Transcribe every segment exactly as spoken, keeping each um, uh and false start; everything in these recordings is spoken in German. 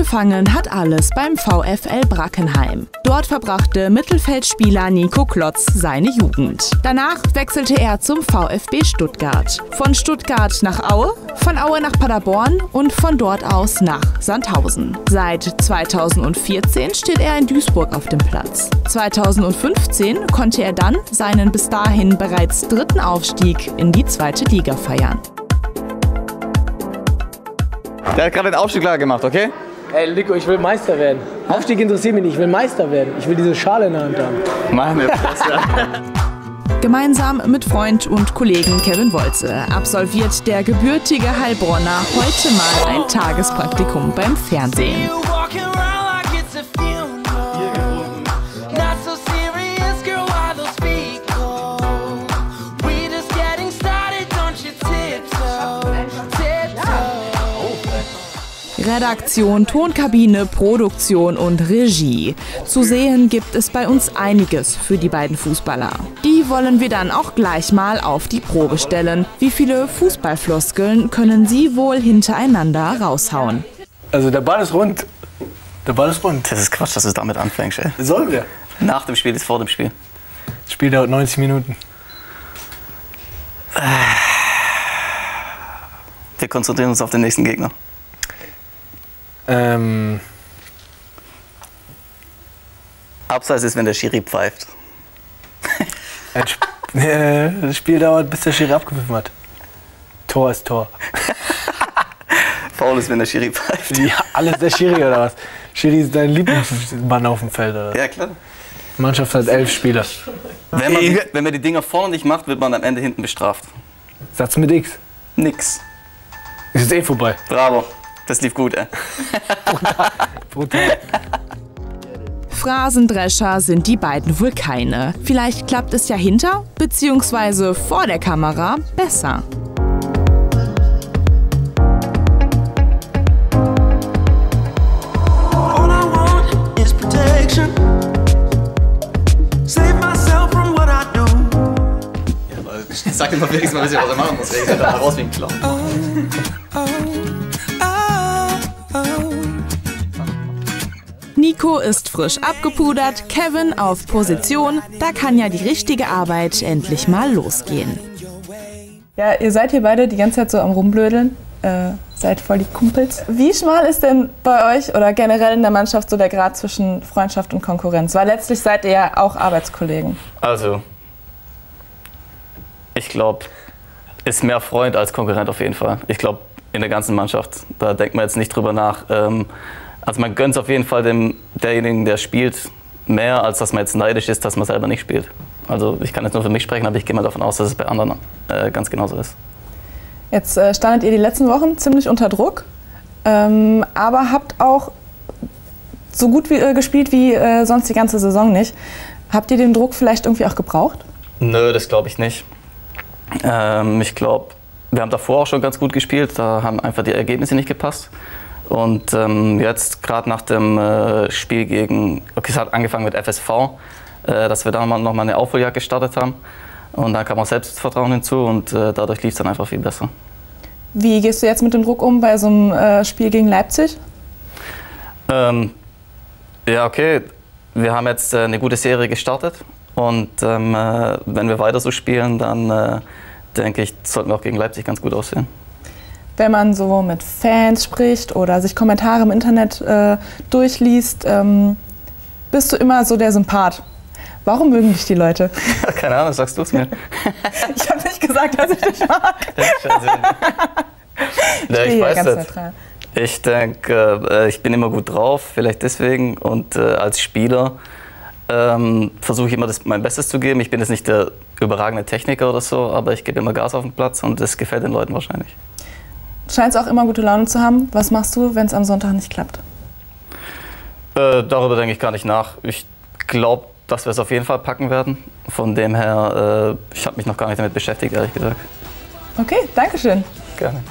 Angefangen hat alles beim VfL Brackenheim. Dort verbrachte Mittelfeldspieler Nico Klotz seine Jugend. Danach wechselte er zum VfB Stuttgart. Von Stuttgart nach Aue, von Aue nach Paderborn und von dort aus nach Sandhausen. Seit zweitausendvierzehn steht er in Duisburg auf dem Platz. zweitausendfünfzehn konnte er dann seinen bis dahin bereits dritten Aufstieg in die zweite Liga feiern. Der hat gerade den Aufstieg klar gemacht, okay? Ey, Nico, ich will Meister werden. Aufstieg interessiert mich nicht, ich will Meister werden. Ich will diese Schale in der Hand haben. Meine Fresse. Gemeinsam mit Freund und Kollegen Kevin Wolze absolviert der gebürtige Heilbronner heute mal ein Tagespraktikum beim Fernsehen. Redaktion, Tonkabine, Produktion und Regie. Zu sehen gibt es bei uns einiges für die beiden Fußballer. Die wollen wir dann auch gleich mal auf die Probe stellen. Wie viele Fußballfloskeln können sie wohl hintereinander raushauen? Also der Ball ist rund. Der Ball ist rund. Das ist Quatsch, dass du damit anfängst, ey. Sollen wir? Nach dem Spiel ist vor dem Spiel. Das Spiel dauert neunzig Minuten. Wir konzentrieren uns auf den nächsten Gegner. Ähm. Abseits ist, wenn der Schiri pfeift. Das Spiel dauert, bis der Schiri abgepfiffen hat. Tor ist Tor. Foul ist, wenn der Schiri pfeift. Ja, alles der Schiri oder was? Schiri ist dein Lieblingsmann auf dem Feld, oder? Ja, klar. Die Mannschaft hat elf Spieler. Wenn man, die, wenn man die Dinger vorne nicht macht, wird man am Ende hinten bestraft. Satz mit X. Nix. Ist jetzt eh vorbei. Bravo. Das lief gut, ey. Brutal. Brutal. Phrasendrescher sind die beiden wohl keine. Vielleicht klappt es ja hinter bzw. vor der Kamera besser. Sag dir mal wenigstens mal, was ich machen muss. Ich sehe da raus wie ein Clown. Nico ist frisch abgepudert, Kevin auf Position. Da kann ja die richtige Arbeit endlich mal losgehen. Ja, ihr seid hier beide die ganze Zeit so am Rumblödeln. Äh, seid voll die Kumpels. Wie schmal ist denn bei euch oder generell in der Mannschaft so der Grad zwischen Freundschaft und Konkurrenz? Weil letztlich seid ihr ja auch Arbeitskollegen. Also, ich glaube, ist mehr Freund als Konkurrent auf jeden Fall. Ich glaube, in der ganzen Mannschaft. Da denkt man jetzt nicht drüber nach. Ähm, also man gönnt es auf jeden Fall dem, derjenigen, der spielt, mehr, als dass man jetzt neidisch ist, dass man selber nicht spielt. Also ich kann jetzt nur für mich sprechen, aber ich gehe mal davon aus, dass es bei anderen äh, ganz genauso ist. Jetzt äh, standet ihr die letzten Wochen ziemlich unter Druck, ähm, aber habt auch so gut wie, äh, gespielt wie äh, sonst die ganze Saison nicht. Habt ihr den Druck vielleicht irgendwie auch gebraucht? Nö, das glaube ich nicht. Ähm, ich glaube, wir haben davor auch schon ganz gut gespielt, da haben einfach die Ergebnisse nicht gepasst. Und ähm, jetzt gerade nach dem äh, Spiel gegen, okay, es hat angefangen mit F S V, äh, dass wir da noch mal eine Aufholjagd gestartet haben. Und dann kam auch Selbstvertrauen hinzu und äh, dadurch lief es dann einfach viel besser. Wie gehst du jetzt mit dem Druck um bei so einem äh, Spiel gegen Leipzig? Ähm, ja, okay, wir haben jetzt äh, eine gute Serie gestartet. Und ähm, äh, wenn wir weiter so spielen, dann äh, denke ich, sollten wir auch gegen Leipzig ganz gut aussehen. Wenn man so mit Fans spricht oder sich Kommentare im Internet äh, durchliest, ähm, bist du immer so der Sympath. Warum mögen dich die Leute? Keine Ahnung, sagst du es mir. Ich habe nicht gesagt, dass ich dich mag. Ja, ich weiß das. Ich denke, äh, ich bin immer gut drauf, vielleicht deswegen. Und äh, als Spieler ähm, versuche ich immer das, mein Bestes zu geben. Ich bin jetzt nicht der überragende Techniker oder so, aber ich gebe immer Gas auf den Platz und das gefällt den Leuten wahrscheinlich. Du scheinst auch immer gute Laune zu haben. Was machst du, wenn es am Sonntag nicht klappt? Äh, darüber denke ich gar nicht nach. Ich glaube, dass wir es auf jeden Fall packen werden. Von dem her, äh, ich habe mich noch gar nicht damit beschäftigt, ehrlich gesagt. Okay, danke schön. Gerne.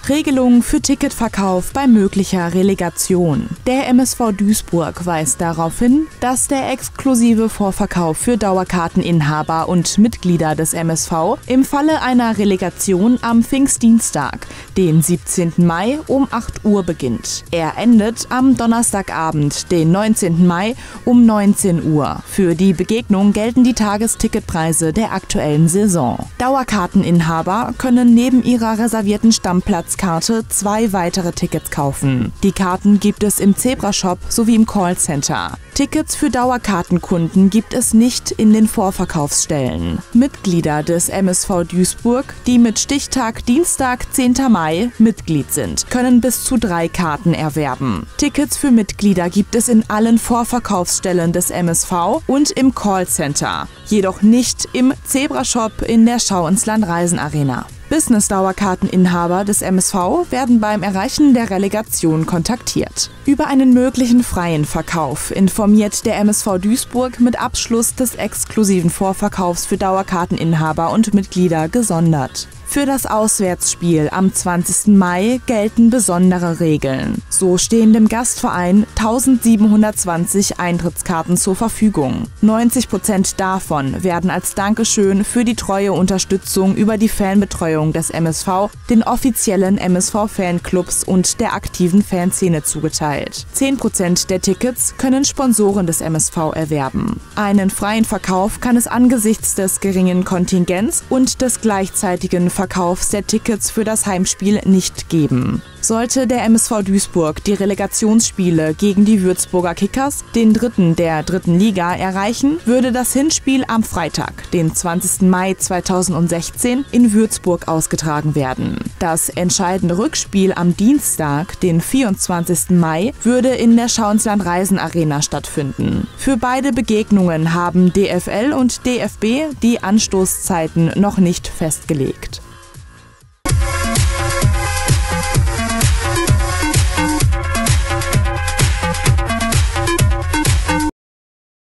Regelungen für Ticketverkauf bei möglicher Relegation. Der M S V Duisburg weist darauf hin, dass der exklusive Vorverkauf für Dauerkarteninhaber und Mitglieder des M S V im Falle einer Relegation am Pfingstdienstag, den siebzehnten Mai um acht Uhr beginnt. Er endet am Donnerstagabend, den neunzehnten Mai um neunzehn Uhr. Für die Begegnung gelten die Tagesticketpreise der aktuellen Saison. Dauerkarteninhaber können neben ihrer reservierten Stammplatz Karte zwei weitere Tickets kaufen. Die Karten gibt es im Zebra-Shop sowie im Callcenter. Tickets für Dauerkartenkunden gibt es nicht in den Vorverkaufsstellen. Mitglieder des M S V Duisburg, die mit Stichtag Dienstag, zehnten Mai Mitglied sind, können bis zu drei Karten erwerben. Tickets für Mitglieder gibt es in allen Vorverkaufsstellen des M S V und im Callcenter, jedoch nicht im Zebra-Shop in der Schau ins Land Reisen Arena. Business-Dauerkarteninhaber des M S V werden beim Erreichen der Relegation kontaktiert. Über einen möglichen freien Verkauf informiert der M S V Duisburg mit Abschluss des exklusiven Vorverkaufs für Dauerkarteninhaber und Mitglieder gesondert. Für das Auswärtsspiel am zwanzigsten Mai gelten besondere Regeln. So stehen dem Gastverein tausendsiebenhundertzwanzig Eintrittskarten zur Verfügung. neunzig Prozent davon werden als Dankeschön für die treue Unterstützung über die Fanbetreuung des M S V, den offiziellen M S V-Fanclubs und der aktiven Fanszene zugeteilt. zehn Prozent der Tickets können Sponsoren des M S V erwerben. Einen freien Verkauf kann es angesichts des geringen Kontingents und des gleichzeitigen Verkaufs der Tickets für das Heimspiel nicht geben. Sollte der M S V Duisburg die Relegationsspiele gegen die Würzburger Kickers, den Dritten der dritten Liga, erreichen, würde das Hinspiel am Freitag, den zwanzigsten Mai zweitausendsechzehn, in Würzburg ausgetragen werden. Das entscheidende Rückspiel am Dienstag, den vierundzwanzigsten Mai, würde in der Schau ins Land Reisen Arena stattfinden. Für beide Begegnungen haben D F L und D F B die Anstoßzeiten noch nicht festgelegt.